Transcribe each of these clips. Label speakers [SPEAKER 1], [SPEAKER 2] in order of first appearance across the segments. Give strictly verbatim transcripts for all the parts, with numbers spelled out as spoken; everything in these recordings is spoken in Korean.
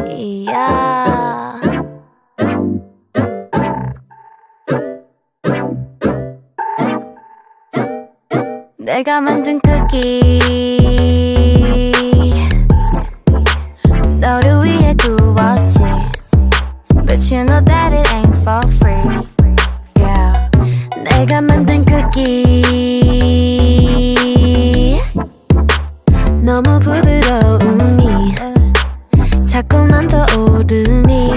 [SPEAKER 1] yeah. 내가 만든 쿠키 너를 위해 구웠지 But you know that it ain't for free yeah. 내가 만든 쿠키 너무 부드러우니 자꾸만 떠오르니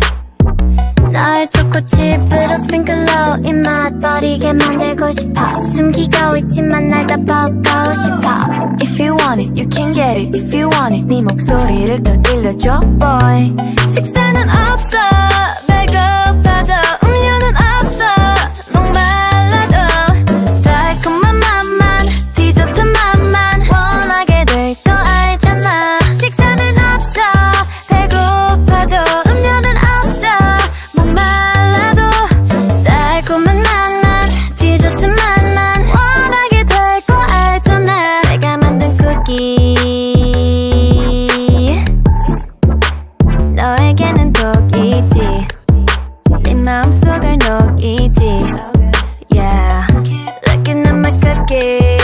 [SPEAKER 1] 널 초코-chip으로 스프링클로 입맛 버리게 만들고 싶어 숨기고 있지만 날 다 보고 싶어 If you want it, you can get it If you want it, 네 목소리를 더 들려줘 boy 식사는 없어 배고파도 음료는 없어 목말라도 달콤한 맛만 디저트 맛만 원하게 될 거 알잖아 식사는 없어 배고파도 음료는 없어 목말라도 달콤한 맛만 디저트 맛만 원하게 될 거 알잖아 내가 만든 쿠키 너에게는 독이지 네 마음속을 녹이지 Yeah Looking at my cookie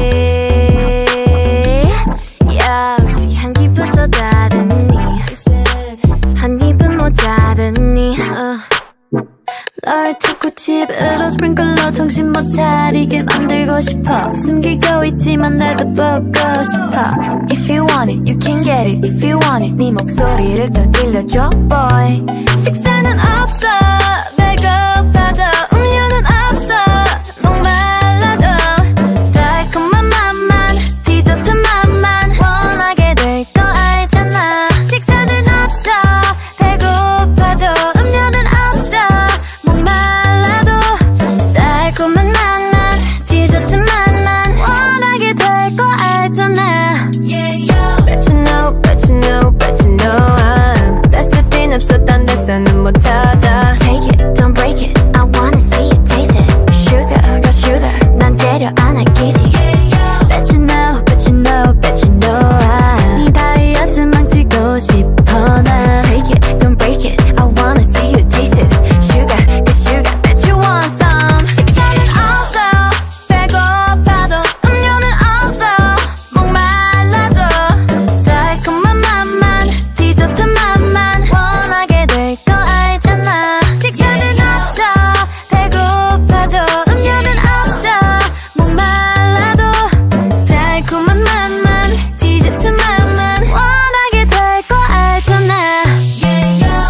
[SPEAKER 1] Yeah 혹시 향기부터 다르니 한 입은 모자르니 uh. 널 초코-chip으로 스프링클로 정신 못 차리게 만들고 싶어 숨기고 있지만 나도 보고 싶어 If you want it, you can get it If you want it, 네 목소리를 더 들려줘 boy 식사는 없어 배고파도 음료는 없어 목말라도 달콤한 맛만 디저트 맛만 원하게 될 거 알잖아 식사는 없어 배고파도 음료는 없어 목말라도 달콤한 맛만 디저트 맛만 원하게 될 거 알잖아 yeah, Bet you know, bet you know, bet you know I'm 레시피는 없어 딴 데서는 못 찾아 Take it, don't break it I wanna see you taste it Sugar, got sugar 난 재료 안 아끼지 Bet you know, bet you know, bet you know I'm 네 다이어트 망치고 싶어 나 Take it, don't break it I wanna see you taste it Sugar, got sugar Bet you want some 식사는 없어 배고파도 음료는 없어 목말라도 달콤한 맛만 디저트 맛만 원하게 될 거 알잖아 식사는 없어 배고파도 음료는 없어 목말라도 달콤한 맛만 디저트 맛만 원하게 될 거 알잖아 yeah, yeah.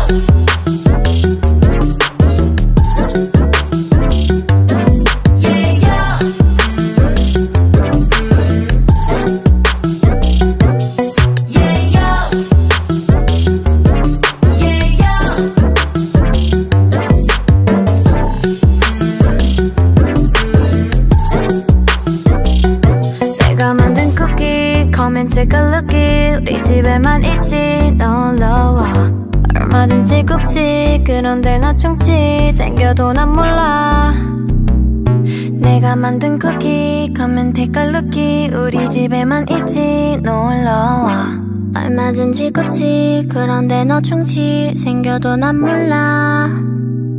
[SPEAKER 1] 내가 만든 쿠키 Come and take a look 우리 집에만 있지 놀러와 얼마든지 굽지 그런데 나 충치 생겨도 난 몰라 내가 만든 쿠키 Come and take a look 우리 집에만 있지 놀러와 얼마든지 굽지 그런데 너 충치 생겨도 난 몰라